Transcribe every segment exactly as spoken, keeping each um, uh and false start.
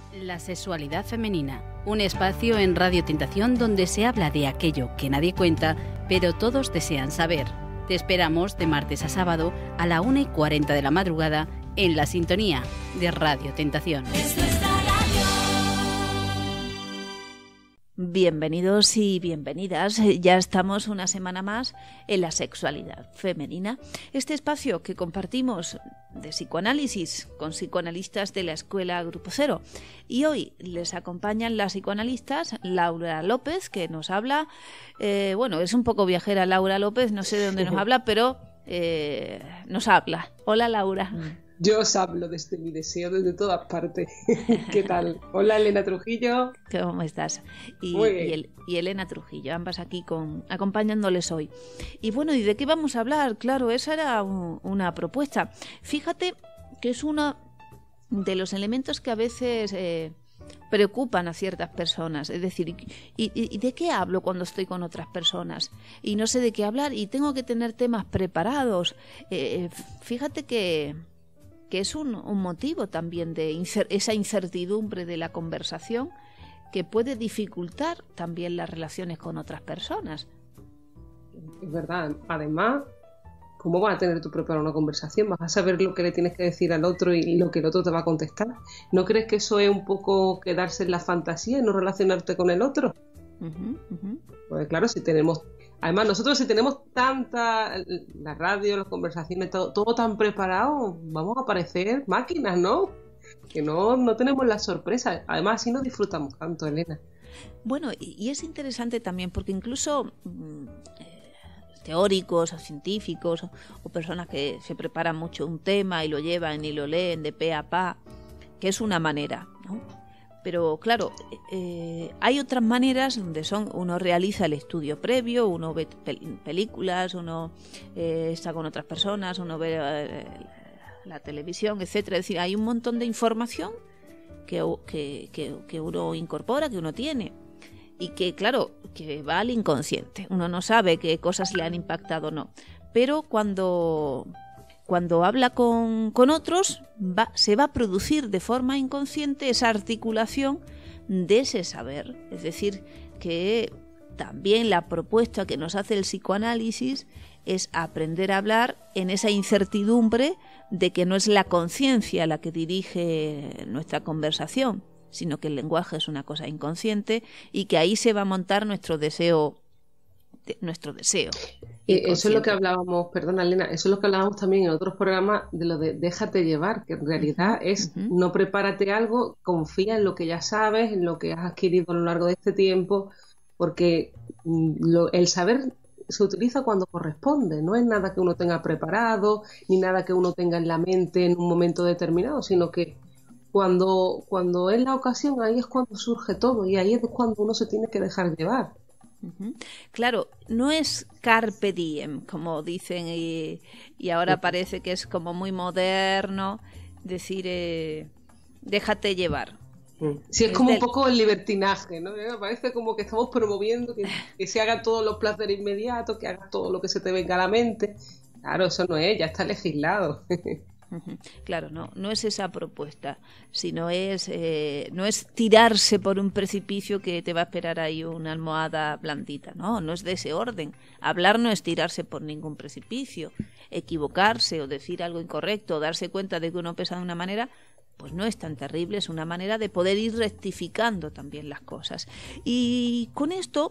La sexualidad femenina, un espacio en Radio Tentación donde se habla de aquello que nadie cuenta, pero todos desean saber. Te esperamos de martes a sábado a la una y cuarenta de la madrugada en la sintonía de Radio Tentación. Bienvenidos y bienvenidas. Ya estamos una semana más en la sexualidad femenina. Este espacio que compartimos de psicoanálisis con psicoanalistas de la Escuela Grupo Cero. Y hoy les acompañan las psicoanalistas Laura López, que nos habla, eh, bueno, es un poco viajera Laura López, no sé de dónde nos habla, pero eh, nos habla. Hola, Laura. Yo os hablo desde mi deseo, desde todas partes. ¿Qué tal? Hola, Elena Trujillo. ¿Cómo estás? Y, y, el, y Elena Trujillo, ambas aquí con, acompañándoles hoy. Y bueno, ¿y de qué vamos a hablar? Claro, esa era un, una propuesta. Fíjate que es uno de los elementos que a veces eh, preocupan a ciertas personas. Es decir, ¿y, y, ¿y de qué hablo cuando estoy con otras personas? Y no sé de qué hablar y tengo que tener temas preparados. Eh, fíjate que... que es un, un motivo también de incer- esa incertidumbre de la conversación que puede dificultar también las relaciones con otras personas. Es verdad, además, ¿cómo vas a tener tú preparada una conversación? ¿Vas a saber lo que le tienes que decir al otro y lo que el otro te va a contestar? ¿No crees que eso es un poco quedarse en la fantasía y no relacionarte con el otro? Uh-huh, uh-huh. Pues claro, si tenemos... Además, nosotros si tenemos tanta, la radio, las conversaciones, todo, todo tan preparado, vamos a parecer máquinas, ¿no? Que no, no tenemos la sorpresa. Además, así no disfrutamos tanto, Elena. Bueno, y, y es interesante también porque incluso eh, teóricos o científicos o, o personas que se preparan mucho un tema y lo llevan y lo leen de pe a pa, que es una manera, ¿no? Pero claro, eh, hay otras maneras donde son uno realiza el estudio previo, uno ve pel- películas, uno eh, está con otras personas, uno ve eh, la televisión, etcétera. Es decir, hay un montón de información que, que, que, que uno incorpora, que uno tiene y que, claro, que va al inconsciente. Uno no sabe qué cosas le han impactado o no. Pero cuando... Cuando habla con, con otros, va, se va a producir de forma inconsciente esa articulación de ese saber. Es decir, que también la propuesta que nos hace el psicoanálisis es aprender a hablar en esa incertidumbre de que no es la conciencia la que dirige nuestra conversación, sino que el lenguaje es una cosa inconsciente y que ahí se va a montar nuestro deseo nuestro deseo. Eh, eso es lo que hablábamos, perdona Elena, eso es lo que hablábamos también en otros programas de lo de déjate llevar, que en realidad uh-huh, es uh-huh. no prepárate algo, confía en lo que ya sabes, en lo que has adquirido a lo largo de este tiempo, porque lo, el saber se utiliza cuando corresponde, no es nada que uno tenga preparado, ni nada que uno tenga en la mente en un momento determinado, sino que cuando, cuando es la ocasión, ahí es cuando surge todo y ahí es cuando uno se tiene que dejar llevar. Uh-huh. Claro, no es carpe diem, como dicen, y, y ahora parece que es como muy moderno decir eh, déjate llevar. Sí, es, es como del... un poco el libertinaje, ¿no? Parece como que estamos promoviendo que, que se hagan todos los placeres inmediatos, que hagas todo lo que se te venga a la mente. Claro, eso no es, ya está legislado. Claro, no, no es esa propuesta, sino es eh, no es tirarse por un precipicio que te va a esperar ahí una almohada blandita, no, no es de ese orden. Hablar no es tirarse por ningún precipicio, equivocarse o decir algo incorrecto, o darse cuenta de que uno piensa de una manera, pues no es tan terrible, es una manera de poder ir rectificando también las cosas. Y con esto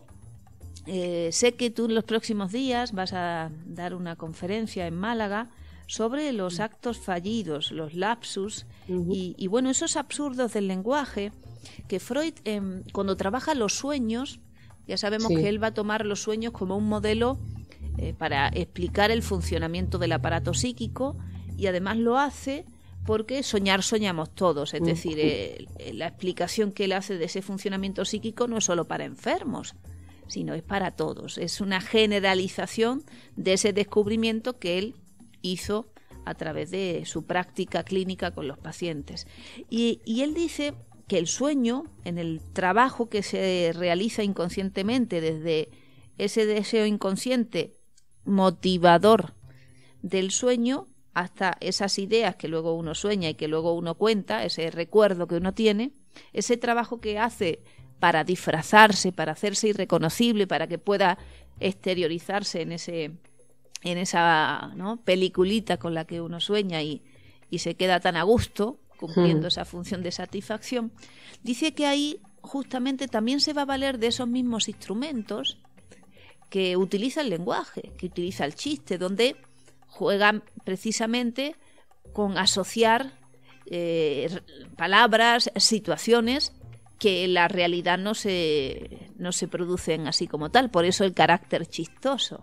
eh, sé que tú en los próximos días vas a dar una conferencia en Málaga sobre los actos fallidos, los lapsus, uh-huh. y, y bueno, esos absurdos del lenguaje, que Freud, eh, cuando trabaja los sueños, ya sabemos sí. que él va a tomar los sueños como un modelo eh, para explicar el funcionamiento del aparato psíquico, y además lo hace porque soñar soñamos todos, es uh-huh. decir, eh, la explicación que él hace de ese funcionamiento psíquico no es solo para enfermos, sino es para todos, es una generalización de ese descubrimiento que él hizo a través de su práctica clínica con los pacientes. Y, y él dice que el sueño, en el trabajo que se realiza inconscientemente desde ese deseo inconsciente motivador del sueño, hasta esas ideas que luego uno sueña y que luego uno cuenta, ese recuerdo que uno tiene, ese trabajo que hace para disfrazarse, para hacerse irreconocible, para que pueda exteriorizarse en ese en esa, ¿no?, peliculita con la que uno sueña y, y se queda tan a gusto cumpliendo hmm. esa función de satisfacción. Dice que ahí justamente también se va a valer de esos mismos instrumentos que utiliza el lenguaje, que utiliza el chiste, donde juegan precisamente con asociar eh, palabras, situaciones que en la realidad no se, no se producen así como tal. Por eso el carácter chistoso.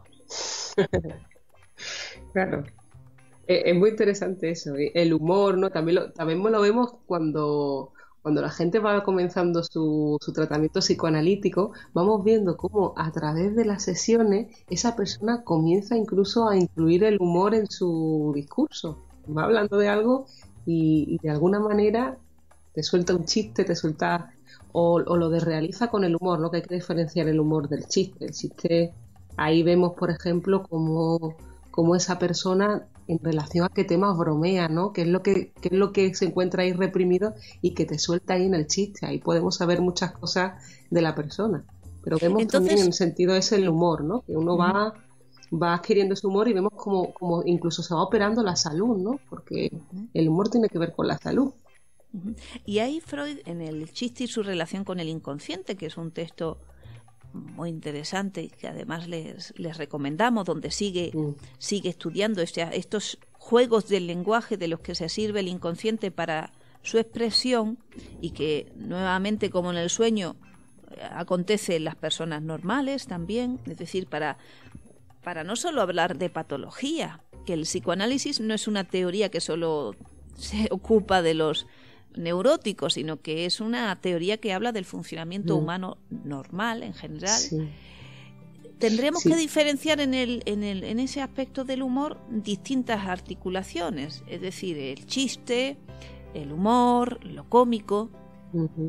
Claro. Es muy interesante eso, el humor, ¿no? También lo, también lo vemos cuando, cuando la gente va comenzando su, su tratamiento psicoanalítico, vamos viendo cómo a través de las sesiones esa persona comienza incluso a incluir el humor en su discurso. Va hablando de algo y, y de alguna manera te suelta un chiste, te suelta o, o lo de realiza con el humor, ¿no? Que hay que diferenciar el humor del chiste. El chiste, ahí vemos, por ejemplo, cómo, cómo esa persona en relación a qué temas bromea, ¿no? Qué es lo que, qué es lo que se encuentra ahí reprimido y que te suelta ahí en el chiste. Ahí podemos saber muchas cosas de la persona. Pero vemos Entonces, también en el sentido ese el humor, ¿no? Que uno uh-huh. va, va adquiriendo ese humor y vemos como, como incluso se va operando la salud, ¿no? Porque uh-huh. el humor tiene que ver con la salud. Uh-huh. Y ahí Freud, en el chiste y su relación con el inconsciente, que es un texto muy interesante y que además les, les recomendamos, donde sigue, mm. sigue estudiando este, estos juegos del lenguaje de los que se sirve el inconsciente para su expresión y que nuevamente, como en el sueño, acontece en las personas normales también, es decir, para, para no solo hablar de patología, que el psicoanálisis no es una teoría que solo se ocupa de los neuróticos, sino que es una teoría que habla del funcionamiento mm. humano normal en general. Sí. Tendremos sí. que diferenciar en el, en el en ese aspecto del humor distintas articulaciones, es decir, el chiste, el humor, lo cómico. Uh-huh.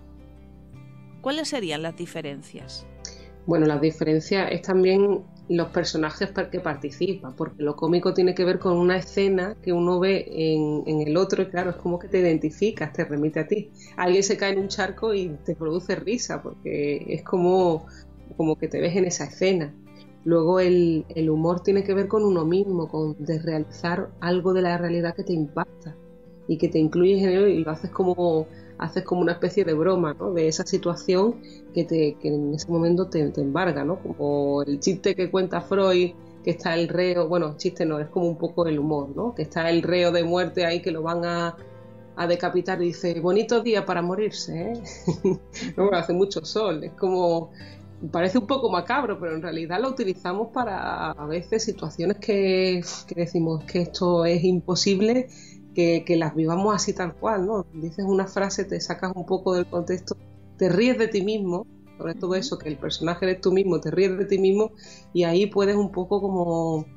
¿Cuáles serían las diferencias? Bueno, la diferencia es también los personajes que participan, porque lo cómico tiene que ver con una escena que uno ve en, en el otro y claro, es como que te identificas, te remite a ti. Alguien se cae en un charco y te produce risa, porque es como, como que te ves en esa escena. Luego el, el humor tiene que ver con uno mismo, con de realizar algo de la realidad que te impacta y que te incluyes en ello y lo haces como... haces como una especie de broma, ¿no? De esa situación que, te, que en ese momento te, te embarga, ¿no? Como el chiste que cuenta Freud, que está el reo, bueno, chiste no, es como un poco el humor, ¿no? Que está el reo de muerte ahí que lo van a, a decapitar y dice, bonito día para morirse, ¿eh? No, hace mucho sol, es como... Parece un poco macabro, pero en realidad lo utilizamos para a veces situaciones que, que decimos que esto es imposible, Que, que las vivamos así tal cual, ¿no? Dices una frase, te sacas un poco del contexto, te ríes de ti mismo, sobre todo eso, que el personaje eres tú mismo, te ríes de ti mismo y ahí puedes un poco como,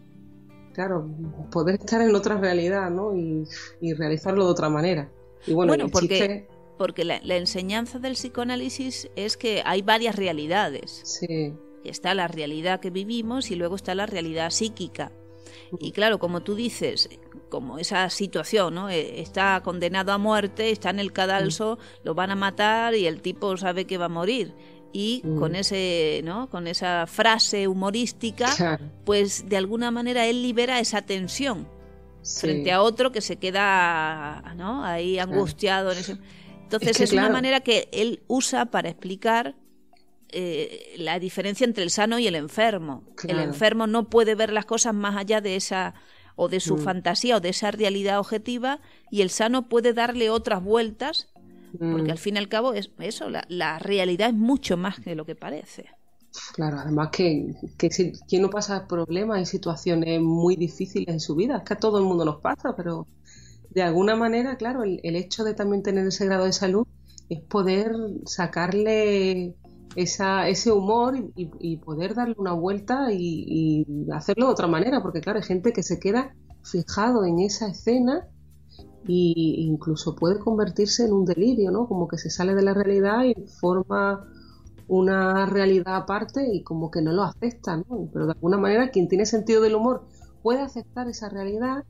claro, poder estar en otra realidad, ¿no? Y, y realizarlo de otra manera. Y bueno, bueno el porque, chiste... porque la, la enseñanza del psicoanálisis es que hay varias realidades. Sí. Está la realidad que vivimos y luego está la realidad psíquica. Y claro, como tú dices, como esa situación, ¿no? Está condenado a muerte, está en el cadalso, mm. lo van a matar y el tipo sabe que va a morir. Y mm. con ese, ¿no? Con esa frase humorística, claro. pues de alguna manera él libera esa tensión sí. frente a otro que se queda, ¿no? ahí angustiado. Claro. En ese... Entonces es, que, es claro. una manera que él usa para explicar Eh, la diferencia entre el sano y el enfermo. Claro. El enfermo no puede ver las cosas más allá de esa o de su mm. fantasía o de esa realidad objetiva, y el sano puede darle otras vueltas mm. porque al fin y al cabo es eso, la, la realidad es mucho más que lo que parece. Claro, además que, que si quien no pasa problemas y situaciones muy difíciles en su vida, es que a todo el mundo nos pasa, pero de alguna manera, claro, el, el hecho de también tener ese grado de salud es poder sacarle Esa, ese humor y, y poder darle una vuelta y, y hacerlo de otra manera, porque claro, hay gente que se queda fijado en esa escena e incluso puede convertirse en un delirio, ¿no? Como que se sale de la realidad y forma una realidad aparte y como que no lo acepta, ¿no? Pero de alguna manera quien tiene sentido del humor puede aceptar esa realidad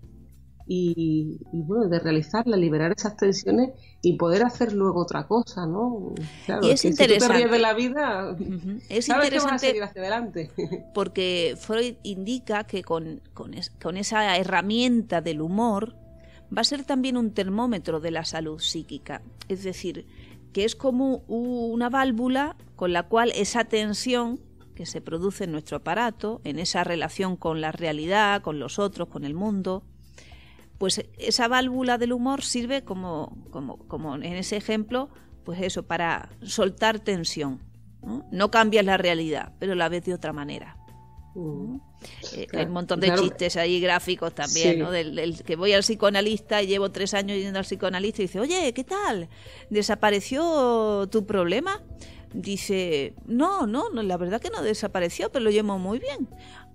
y, y bueno, de realizarla, liberar esas tensiones y poder hacer luego otra cosa, ¿no? Claro, y es que interesante. Si tú te ríes de la vida, uh-huh. es sabes interesante que vas a seguir hacia adelante. Porque Freud indica que con, con, es, con esa herramienta del humor va a ser también un termómetro de la salud psíquica. Es decir, que es como una válvula con la cual esa tensión que se produce en nuestro aparato, en esa relación con la realidad, con los otros, con el mundo, pues esa válvula del humor sirve como, como, como en ese ejemplo, pues eso, para soltar tensión, ¿no? No cambias la realidad, pero la ves de otra manera. Mm. Eh, claro, hay un montón de claro. chistes ahí gráficos también, sí. ¿no? Del, del que voy al psicoanalista y llevo tres años yendo al psicoanalista y dice, oye, ¿qué tal? ¿Desapareció tu problema? Dice, no, no, no, la verdad que no desapareció, pero lo llevo muy bien.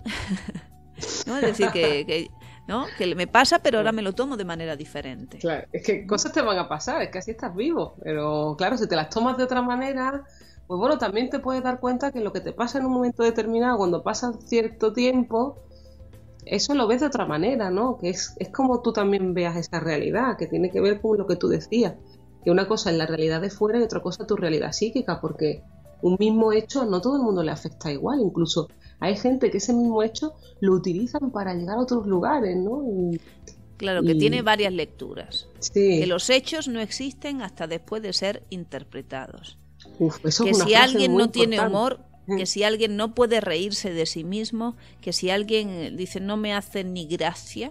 ¿No? Es decir, que, que, ¿no? que me pasa, pero ahora me lo tomo de manera diferente. Claro, es que cosas te van a pasar, es que así estás vivo, pero claro, si te las tomas de otra manera, pues bueno, también te puedes dar cuenta que lo que te pasa en un momento determinado, cuando pasa cierto tiempo, eso lo ves de otra manera, ¿no? Que es, es como tú también veas esa realidad, que tiene que ver con lo que tú decías, que una cosa es la realidad de fuera y otra cosa tu realidad psíquica, porque un mismo hecho no todo el mundo le afecta igual, incluso hay gente que ese mismo hecho lo utilizan para llegar a otros lugares, ¿no? Y, claro, que y... tiene varias lecturas, sí. Que los hechos no existen hasta después de ser interpretados. Uf, eso que es una si alguien no importante. tiene humor, que si alguien no puede reírse de sí mismo, que si alguien dice no me hace ni gracia,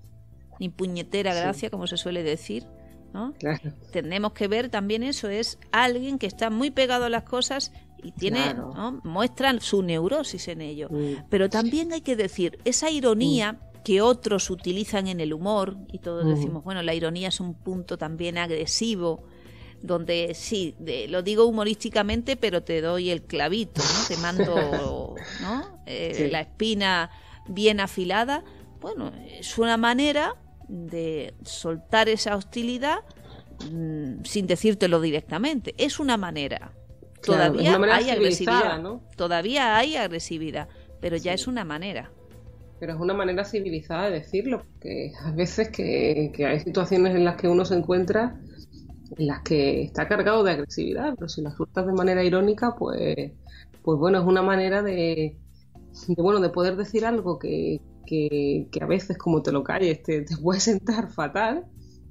ni puñetera gracia, sí. como se suele decir, ¿no? Claro. Tenemos que ver también eso, es alguien que está muy pegado a las cosas y tiene, claro. ¿no? muestra su neurosis en ello. Mm. Pero también hay que decir, esa ironía mm. que otros utilizan en el humor, y todos mm. decimos, bueno, la ironía es un punto también agresivo, donde sí, de, lo digo humorísticamente, pero te doy el clavito, ¿no? Te mando ¿no? eh, sí. la espina bien afilada. Bueno, es una manera de soltar esa hostilidad mmm, sin decírtelo directamente. Es una manera. Claro, Todavía es una manera hay agresividad, ¿no? Todavía hay agresividad, pero ya sí. es una manera. Pero es una manera civilizada de decirlo, porque a veces que, que hay situaciones en las que uno se encuentra en las que está cargado de agresividad, pero si las sueltas de manera irónica, pues, pues bueno, es una manera de, de bueno, de poder decir algo que, que, que a veces como te lo calles te, te puede sentar fatal,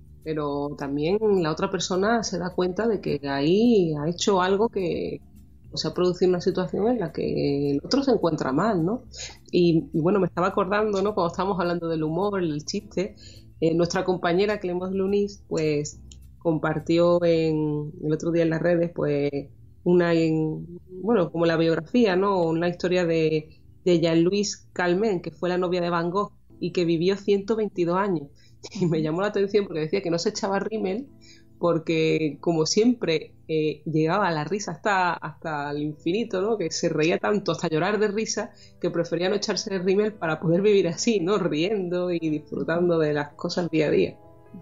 pero también la otra persona se da cuenta de que ahí ha hecho algo que, o sea, ha producido una situación en la que el otro se encuentra mal, ¿no? Y, y bueno, me estaba acordando, ¿no? Cuando estábamos hablando del humor, el chiste, eh, nuestra compañera Clemence Lunis, pues compartió en, el otro día en las redes, pues, una, en, bueno, como la biografía, ¿no? Una historia de, de Jean-Louis Calment, que fue la novia de Van Gogh y que vivió ciento veintidós años. Y me llamó la atención porque decía que no se echaba rímel porque, como siempre, eh, llegaba la risa hasta, hasta el infinito, ¿no? Que se reía tanto hasta llorar de risa que prefería no echarse el rímel para poder vivir así, ¿no? Riendo y disfrutando de las cosas día a día.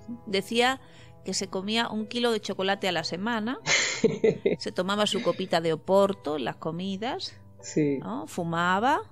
Decía que se comía un kilo de chocolate a la semana, se tomaba su copita de Oporto en las comidas, sí. ¿no? Fumaba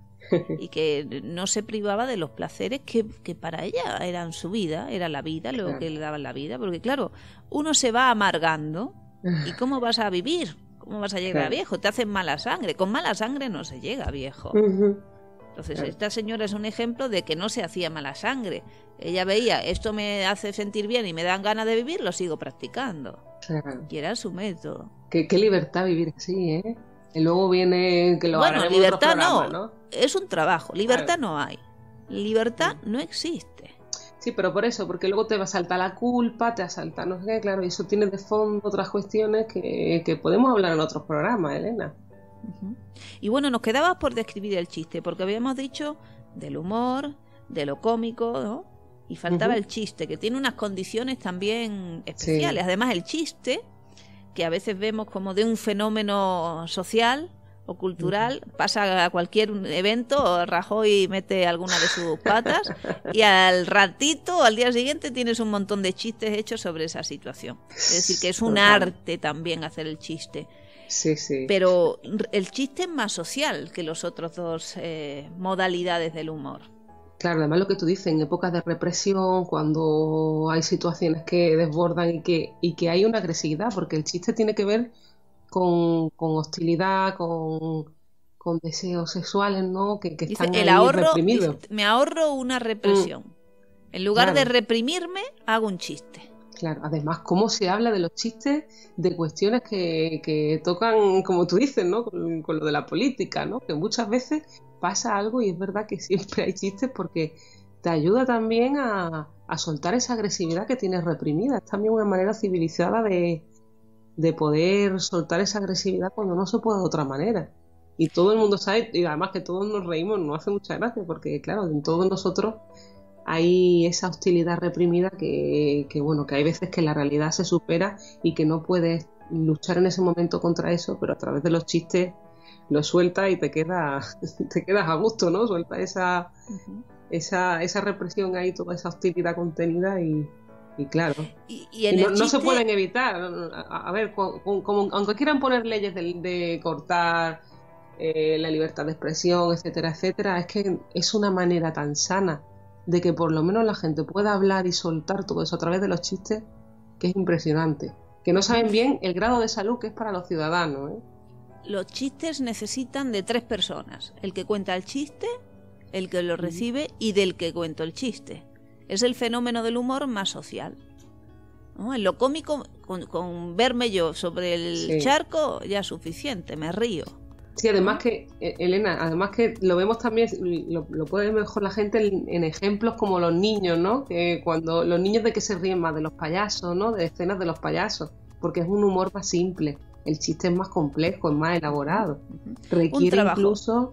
y que no se privaba de los placeres que, que para ella eran su vida, era la vida, lo claro. que le daban la vida, porque claro, uno se va amargando y ¿cómo vas a vivir? ¿Cómo vas a llegar claro. a viejo? Te hacen mala sangre, con mala sangre no se llega a viejo. Uh-huh. Entonces, claro. esta señora es un ejemplo de que no se hacía mala sangre. Ella veía, esto me hace sentir bien y me dan ganas de vivir, lo sigo practicando. Claro. Y era su método. Qué, qué libertad vivir así, ¿eh? Y luego viene que lo bueno, haremos libertad en otro programa, no, ¿no? Es un trabajo. Libertad claro. no hay. Libertad no existe. Sí, pero por eso, porque luego te va a saltar la culpa, te asalta no sé qué, claro, y eso tiene de fondo otras cuestiones que, que podemos hablar en otros programas, Elena. Uh-huh. Y bueno, nos quedaba por describir el chiste, porque habíamos dicho del humor, de lo cómico, ¿no? Y faltaba uh-huh. el chiste, que tiene unas condiciones también especiales. Sí. Además, el chiste, que a veces vemos como de un fenómeno social o cultural, uh-huh. pasa a cualquier evento, Rajoy mete alguna de sus patas y al ratito, al día siguiente, tienes un montón de chistes hechos sobre esa situación. Es decir, que es un Total. arte también hacer el chiste. Sí, sí. Pero el chiste es más social que los otros dos eh, modalidades del humor. Claro, además lo que tú dices, en épocas de represión, cuando hay situaciones que desbordan y que, y que hay una agresividad, porque el chiste tiene que ver con, con hostilidad, con, con deseos sexuales, ¿no? Que, que dice, están el ahí ahorro, reprimidos. dice, me ahorro una represión. Mm. En lugar claro. de reprimirme, hago un chiste. Claro, además, cómo se habla de los chistes de cuestiones que, que tocan, como tú dices, ¿no? Con, con lo de la política, ¿no? Que muchas veces pasa algo y es verdad que siempre hay chistes porque te ayuda también a, a soltar esa agresividad que tienes reprimida. Es también una manera civilizada de, de poder soltar esa agresividad cuando no se puede de otra manera. Y todo el mundo sabe, y además que todos nos reímos, nos hace mucha gracia, porque claro, en todos nosotros hay esa hostilidad reprimida que, que, bueno, que hay veces que la realidad se supera y que no puedes luchar en ese momento contra eso, pero a través de los chistes lo sueltas y te quedas, te quedas a gusto, ¿no? Sueltas esa, uh-huh. esa, esa represión ahí, toda esa hostilidad contenida y, y claro. Y, y, en y no, el chiste... no se pueden evitar. A, a ver, como, como, aunque quieran poner leyes de, de cortar eh, la libertad de expresión, etcétera, etcétera, es que es una manera tan sana de que por lo menos la gente pueda hablar y soltar todo eso a través de los chistes, que es impresionante. Que no saben bien el grado de salud que es para los ciudadanos, ¿eh? Los chistes necesitan de tres personas: el que cuenta el chiste, el que lo recibe y del que cuento el chiste. Es el fenómeno del humor más social, ¿no? En lo cómico, con, con verme yo sobre el sí. charco ya es suficiente, me río. Sí, además que, Elena, además que lo vemos también, lo, lo puede ver mejor la gente en, en ejemplos como los niños, ¿no? Que cuando los niños de que se ríen más de los payasos, ¿no? De escenas de los payasos, porque es un humor más simple. El chiste es más complejo, es más elaborado. Requiere incluso,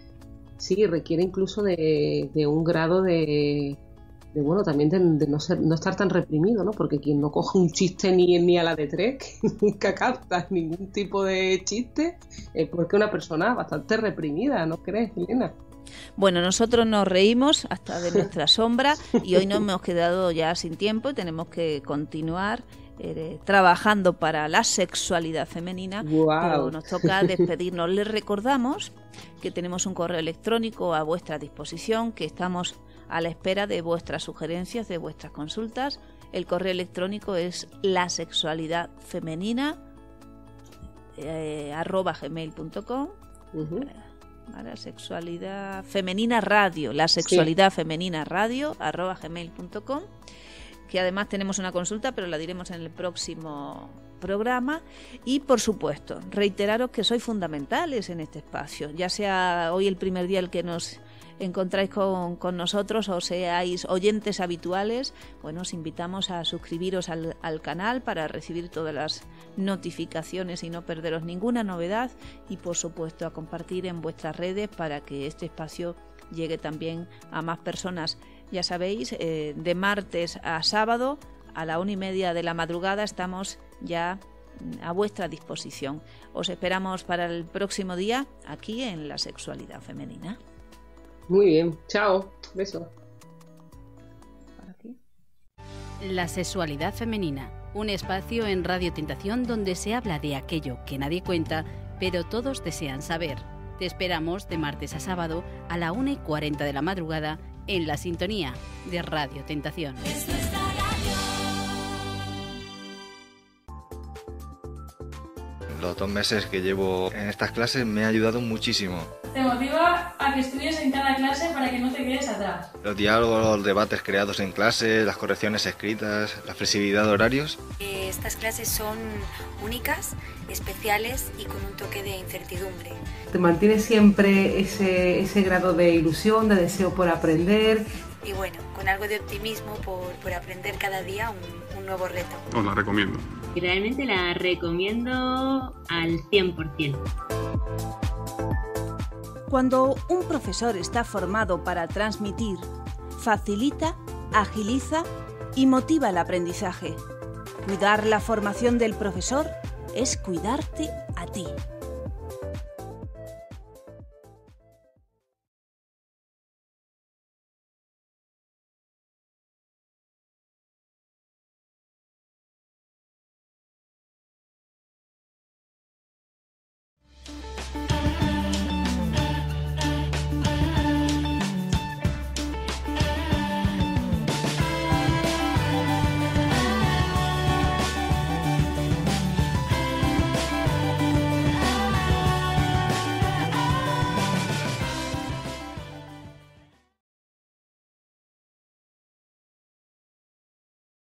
sí, requiere incluso de, de un grado de, de bueno, también de, de no ser, no estar tan reprimido, ¿no? Porque quien no coge un chiste ni, ni a la de tres, que nunca capta ningún tipo de chiste, es porque es una persona bastante reprimida, ¿no crees, Elena? Bueno, nosotros nos reímos hasta de nuestra sombra y hoy nos hemos quedado ya sin tiempo y tenemos que continuar Eh, trabajando para la sexualidad femenina. Wow. Pero nos toca despedirnos. Les recordamos que tenemos un correo electrónico a vuestra disposición, que estamos a la espera de vuestras sugerencias, de vuestras consultas. El correo electrónico es la sexualidad femenina eh, arroba gmail punto com. Uh-huh. La sexualidad femenina radio, la sexualidad sí. femenina radio arroba gmail punto com. Que además tenemos una consulta, pero la diremos en el próximo programa. Y, por supuesto, reiteraros que sois fundamentales en este espacio, ya sea hoy el primer día el que nos encontráis con, con nosotros o seáis oyentes habituales. Bueno, os invitamos a suscribiros al, al canal para recibir todas las notificaciones y no perderos ninguna novedad y, por supuesto, a compartir en vuestras redes para que este espacio llegue también a más personas. Ya sabéis, eh, de martes a sábado a la una y media de la madrugada estamos ya a vuestra disposición. Os esperamos para el próximo día aquí en La Sexualidad Femenina. Muy bien, chao, beso. La Sexualidad Femenina, un espacio en Radio Tentación donde se habla de aquello que nadie cuenta, pero todos desean saber. Te esperamos de martes a sábado a la una y cuarenta de la madrugada en la sintonía de Radio Tentación. Los dos meses que llevo en estas clases me ha ayudado muchísimo. Te motiva a que estudies en cada clase para que no te quedes atrás. Los diálogos, los debates creados en clase, las correcciones escritas, la flexibilidad de horarios. Estas clases son únicas, especiales y con un toque de incertidumbre. Te mantiene siempre ese, ese grado de ilusión, de deseo por aprender. Y bueno, con algo de optimismo por, por aprender cada día un, un nuevo reto. Os la recomiendo. Y realmente la recomiendo al cien por ciento. Cuando un profesor está formado para transmitir, facilita, agiliza y motiva el aprendizaje. Cuidar la formación del profesor es cuidarte a ti.